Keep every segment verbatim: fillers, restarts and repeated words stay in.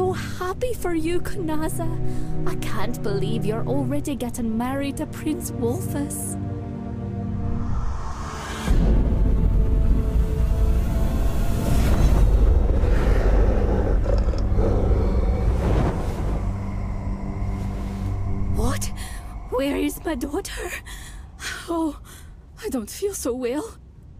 so happy for you, Knaza. I can't believe you're already getting married to Prince Wolfus. What? Where is my daughter? Oh, I don't feel so well.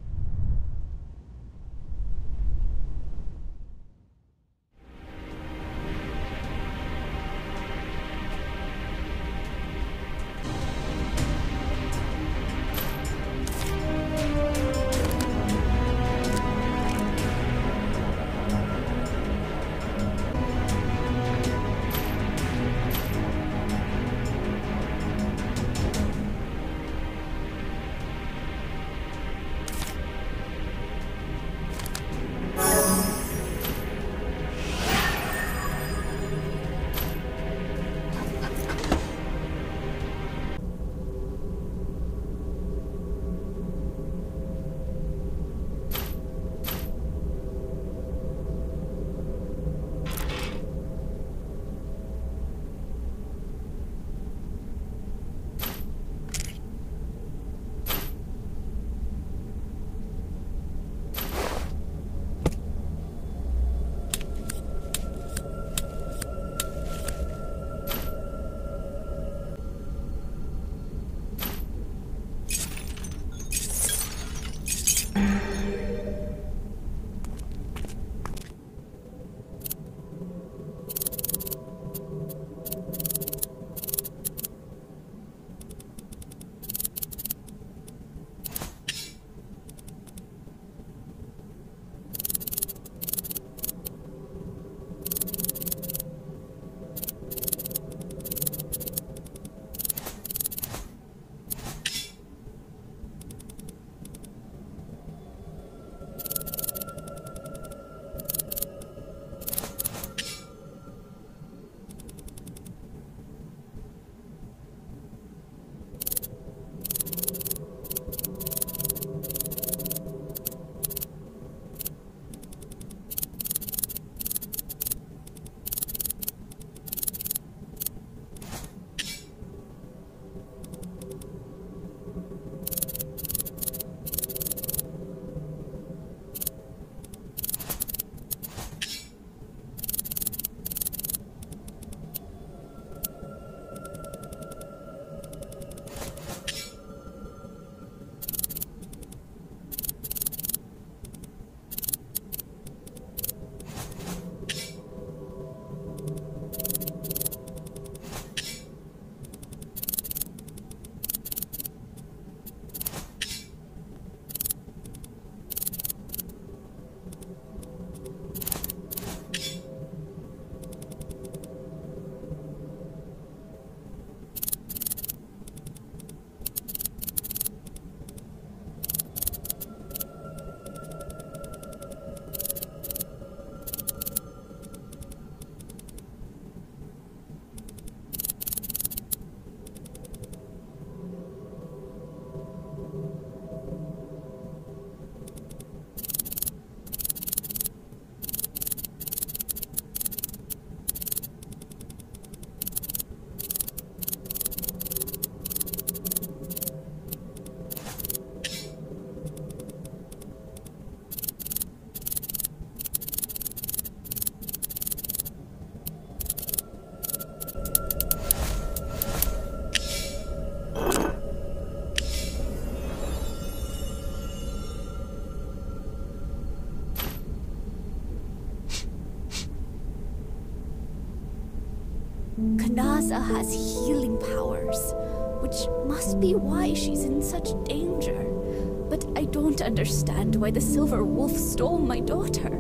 Knaza has healing powers, which must be why she's in such danger. But I don't understand why the Silver Wolf stole my daughter.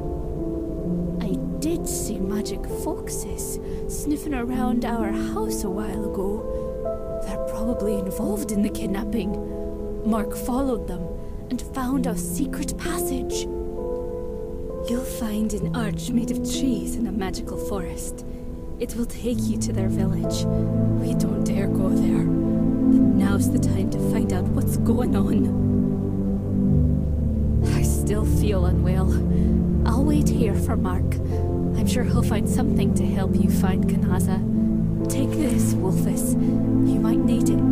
I did see magic foxes sniffing around our house a while ago. They're probably involved in the kidnapping. Mark followed them and found a secret passage. You'll find an arch made of trees in a magical forest. It will take you to their village. We don't dare go there. But now's the time to find out what's going on. I still feel unwell. I'll wait here for Mark. I'm sure he'll find something to help you find Kanaza. Take this, Wolfus. You might need it.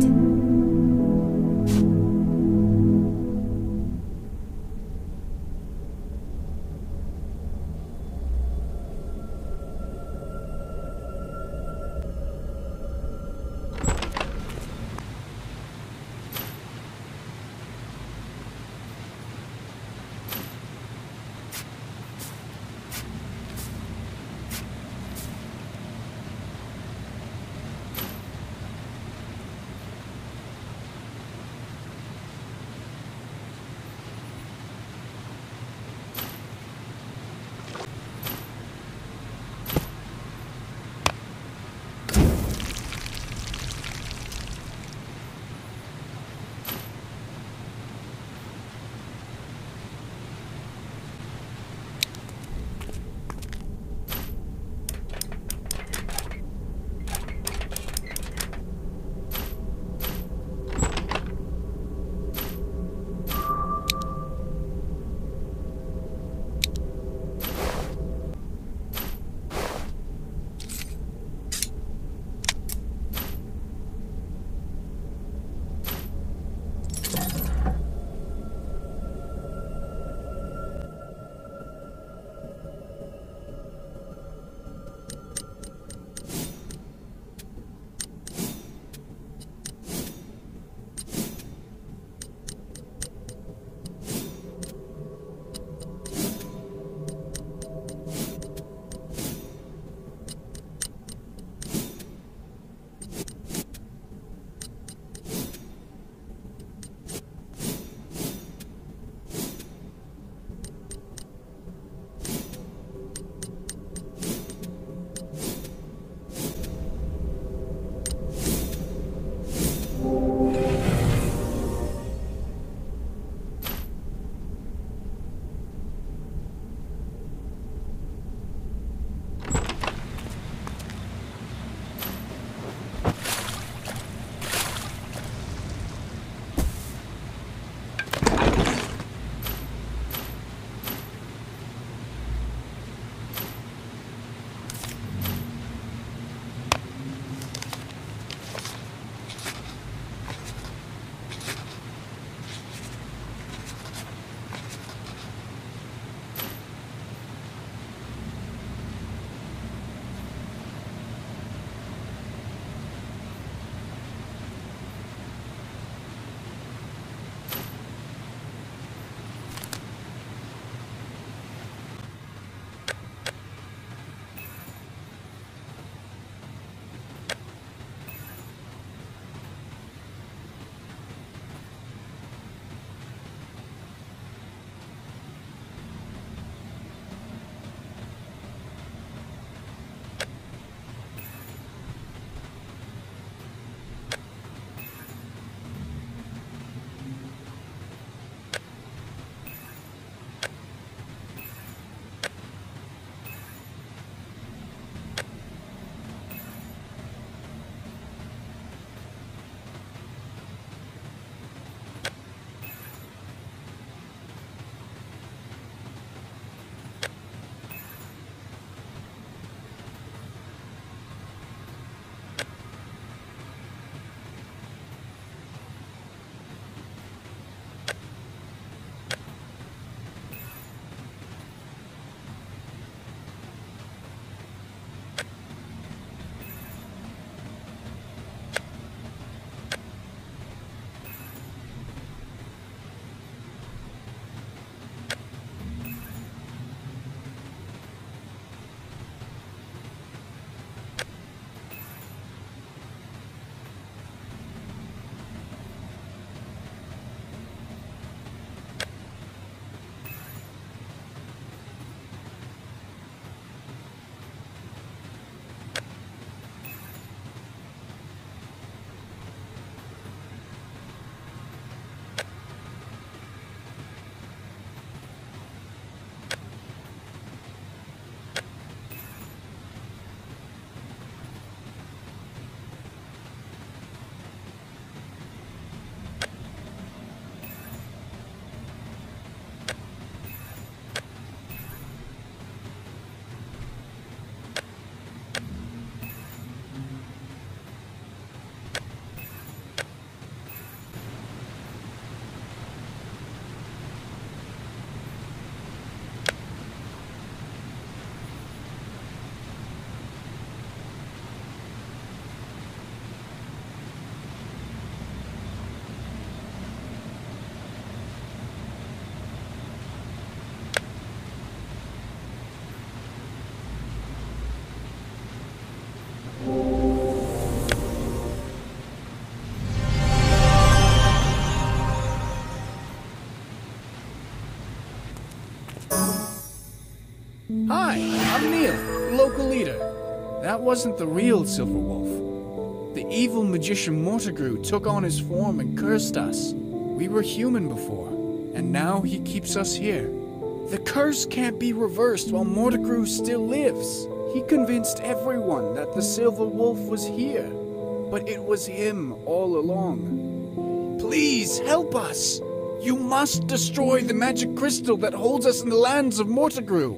that wasn't the real Silver Wolf. The evil magician Mortigru took on his form and cursed us. We were human before, and now he keeps us here. The curse can't be reversed while Mortigru still lives. He convinced everyone that the Silver Wolf was here, but it was him all along. Please help us! You must destroy the magic crystal that holds us in the lands of Mortigru.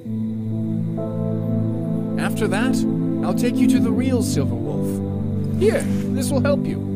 After that, I'll take you to the real Silver Wolf. Here, this will help you.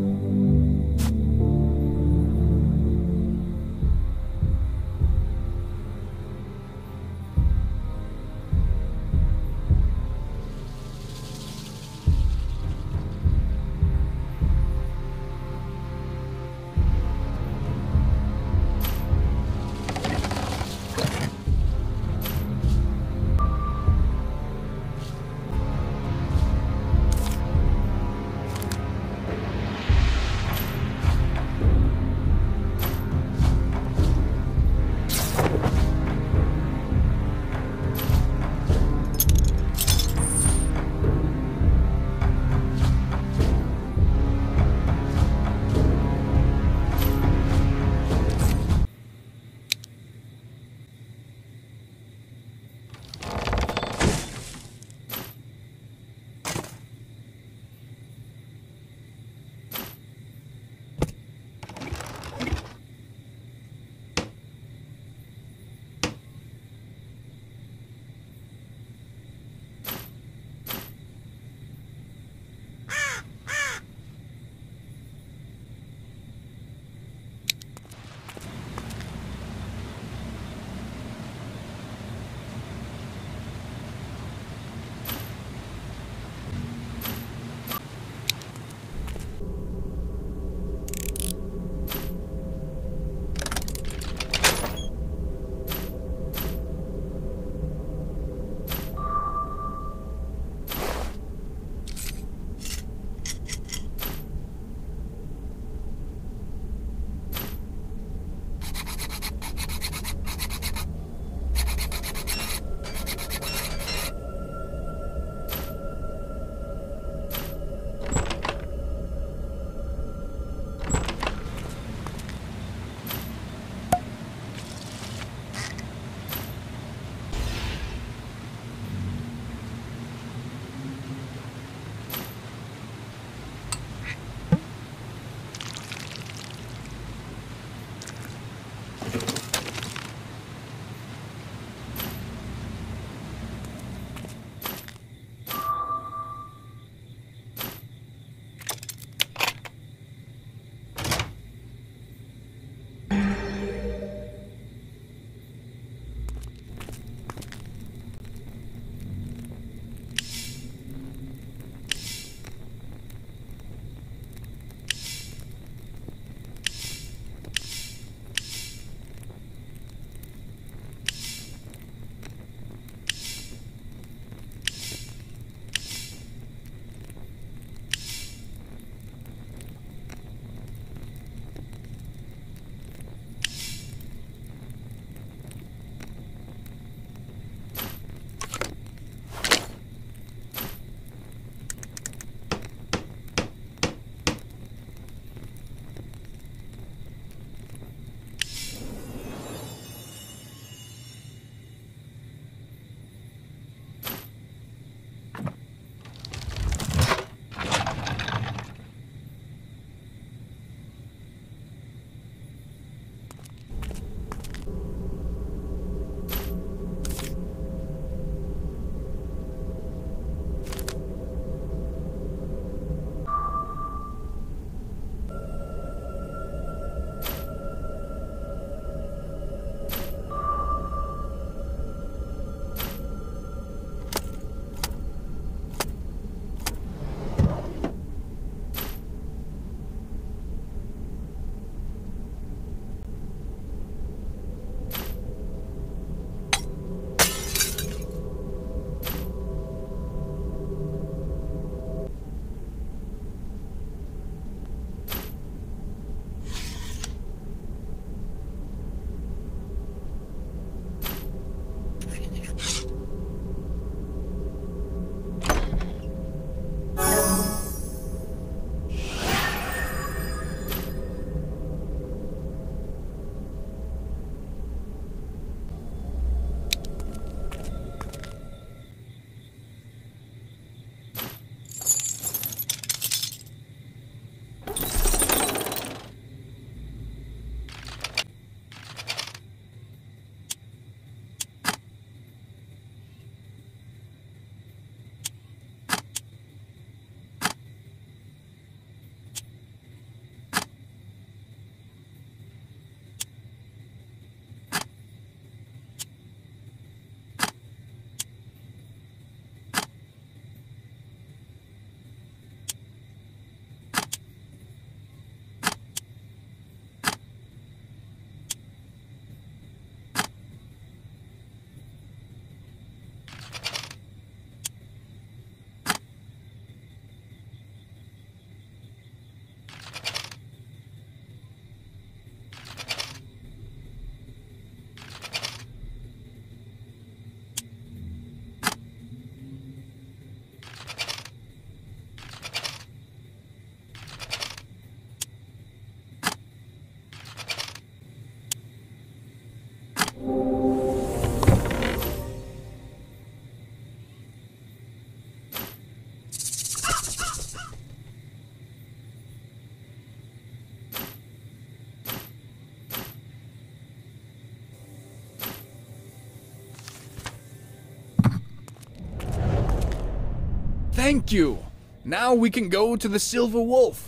Thank you! Now we can go to the Silver Wolf.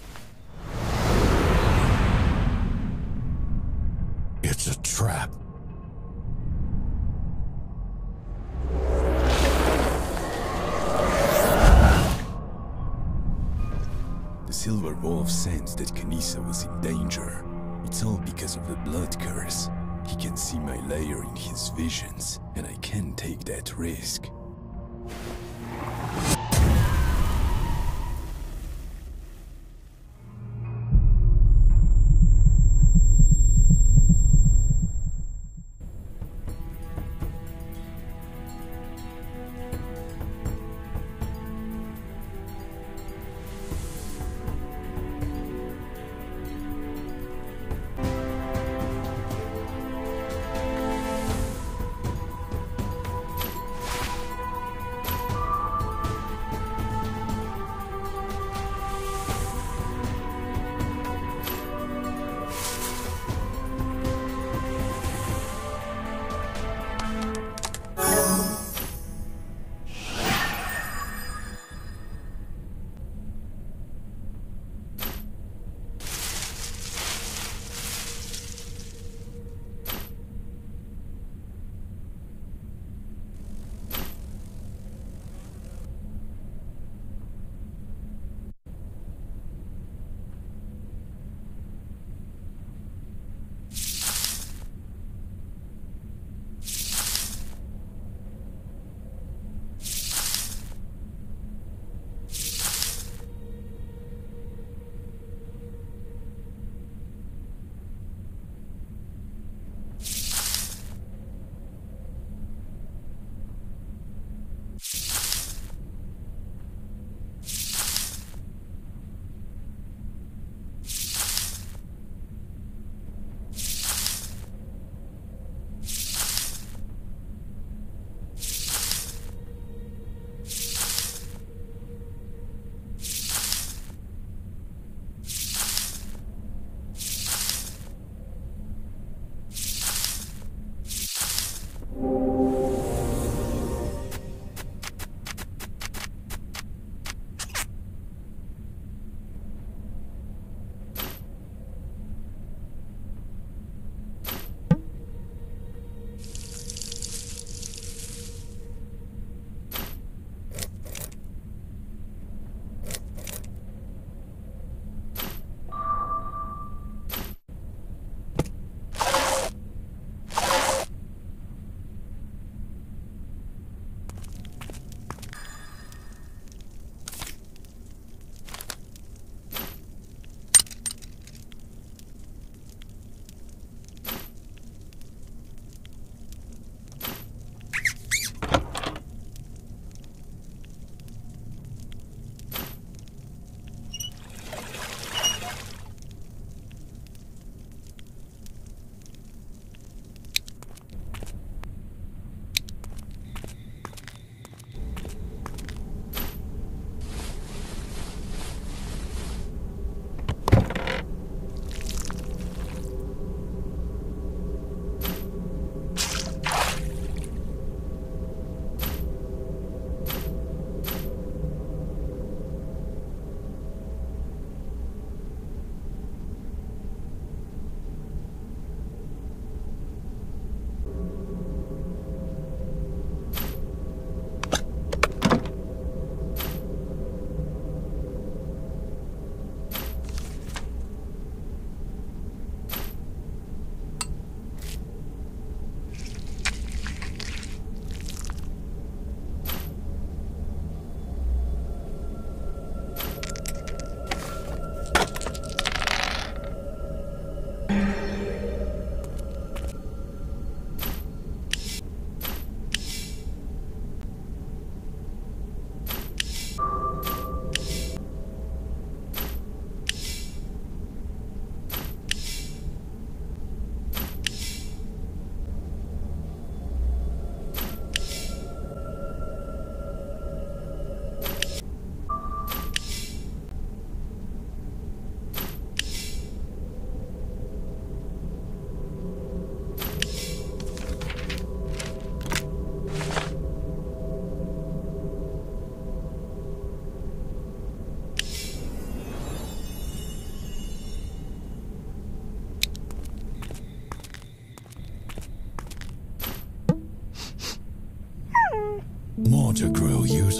It's a trap. The Silver Wolf sensed that Kanisa was in danger. It's all because of the blood curse. He can see my lair in his visions, and I can't take that risk.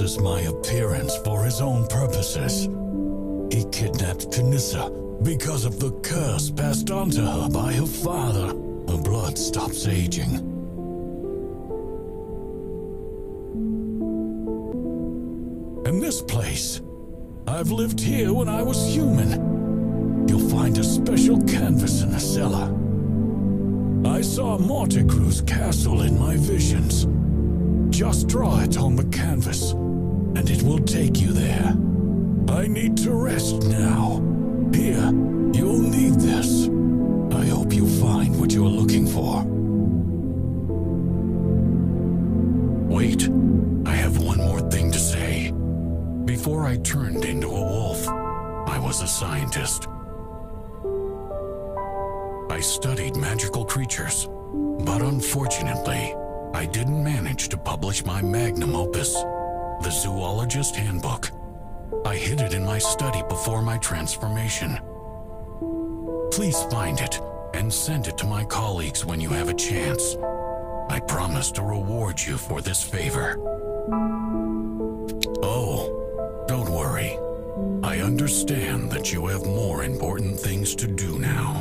uses my appearance for his own purposes. He kidnapped Kanissa because of the curse passed on to her by her father. Her blood stops aging. And this place, I've lived here when I was human. You'll find a special canvas in the cellar. I saw Mortigru's castle in my visions. Just draw it on the canvas, and it will take you there. I need to rest now. Here, you'll need this. I hope you find what you're looking for. Wait, I have one more thing to say. Before I turned into a wolf, I was a scientist. I studied magical creatures, but unfortunately, I didn't manage to publish my magnum opus, the Zoologist Handbook. I hid it in my study before my transformation. Please find it and send it to my colleagues when you have a chance. I promise to reward you for this favor. Oh, don't worry. I understand that you have more important things to do now.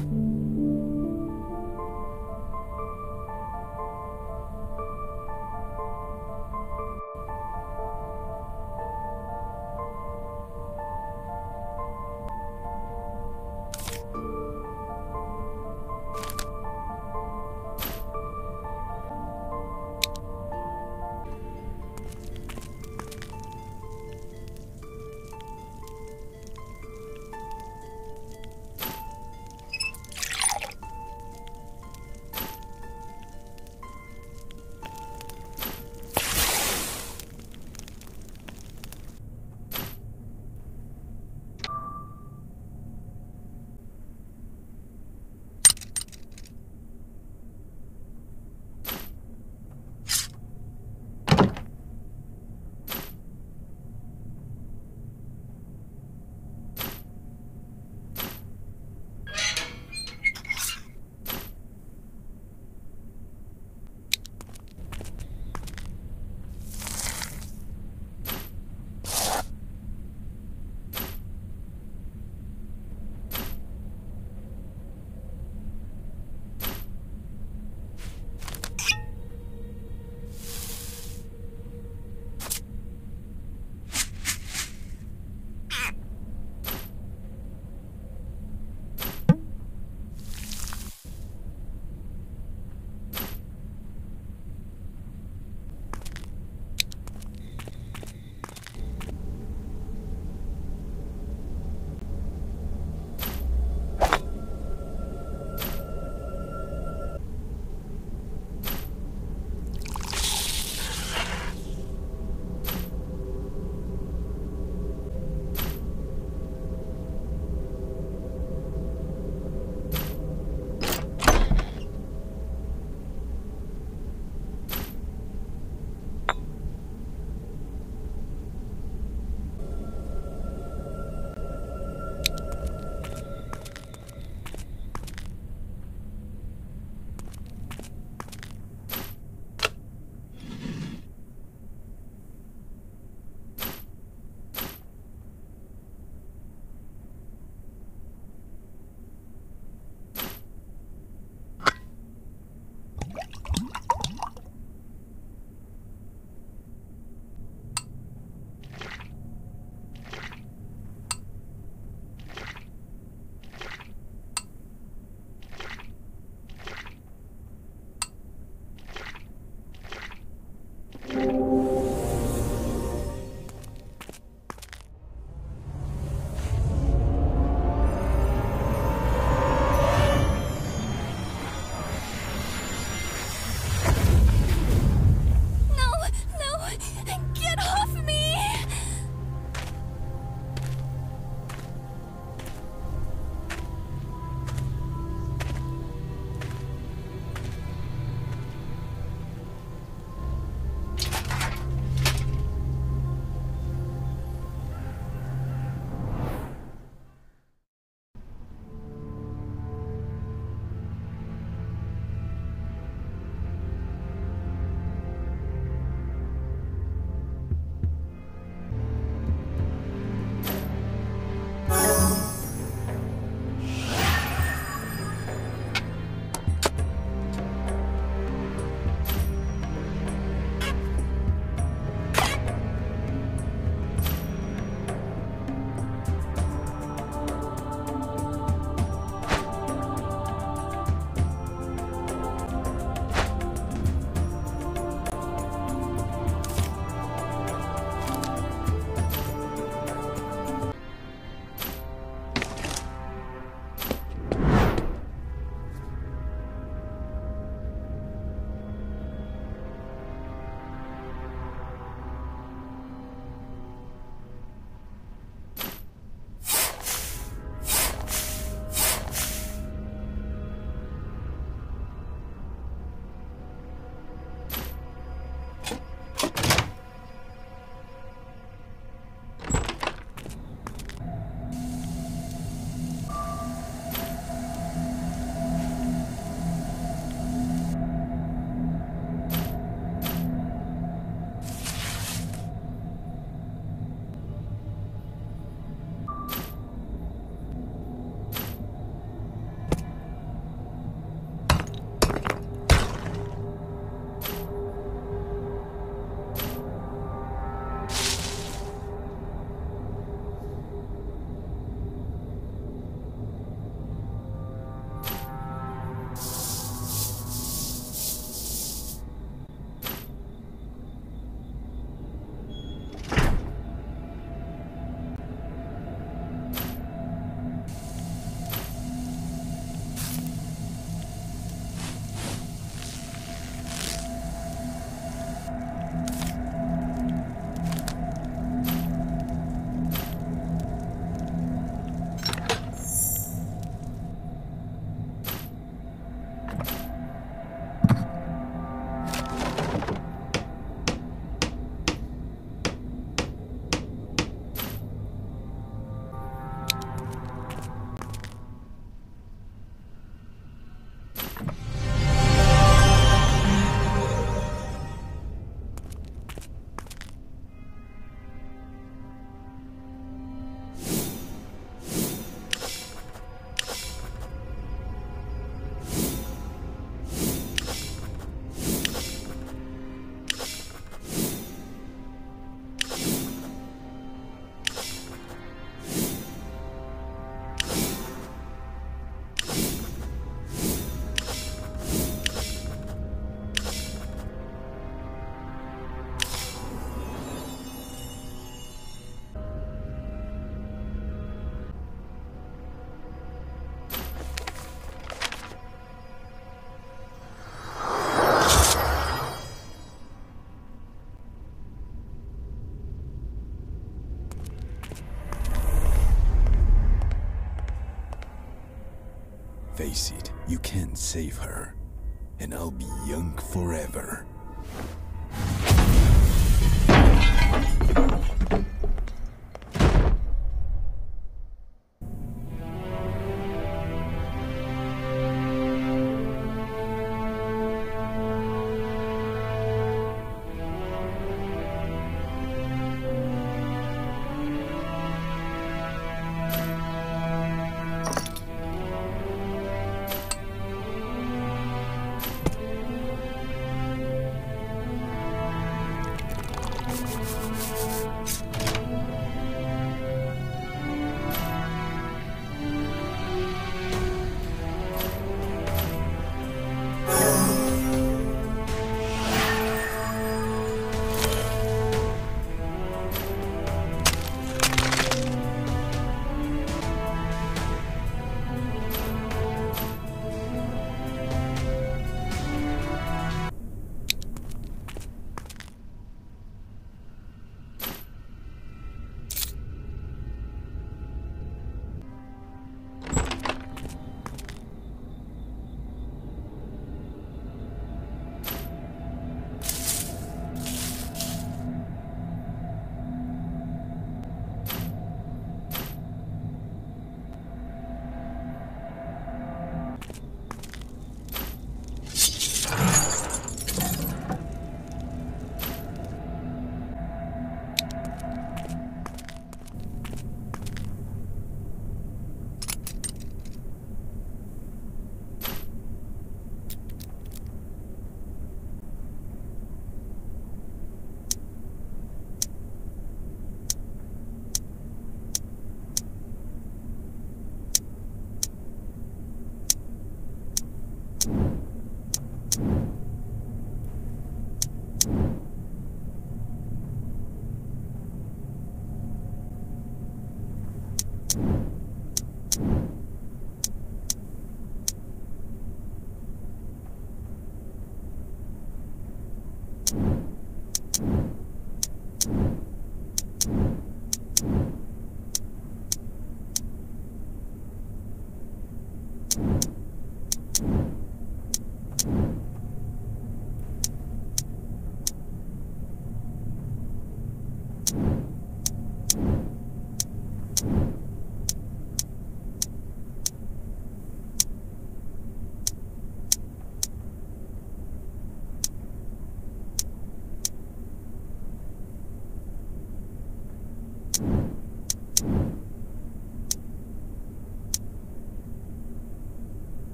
Face it, you can't save her. And I'll be young forever.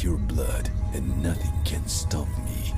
pure blood, and nothing can stop me.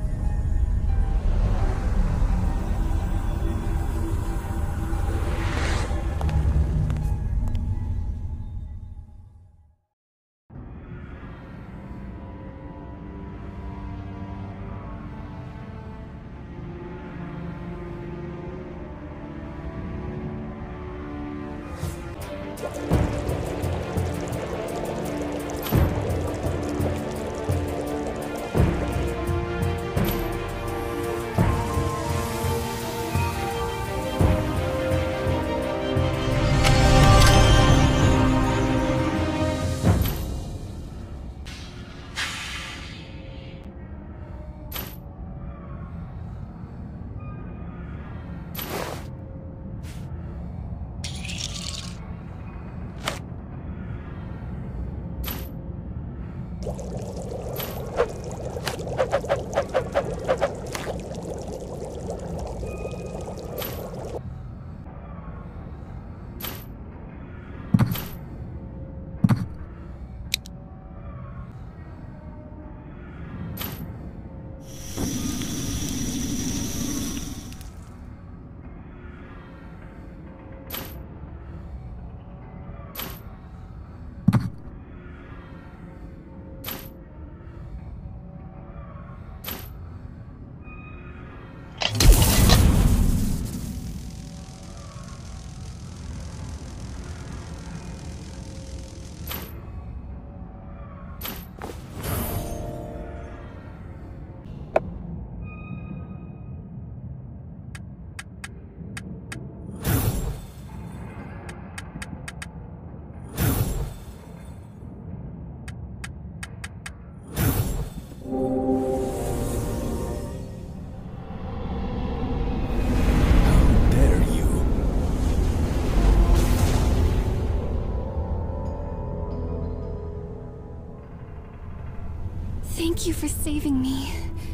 Thank you for saving me.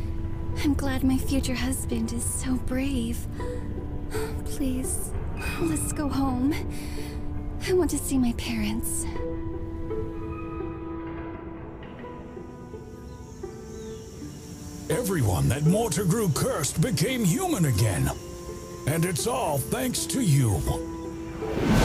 I'm glad my future husband is so brave. Please, let's go home. I want to see my parents. Everyone that Mortar grew cursed became human again. And it's all thanks to you.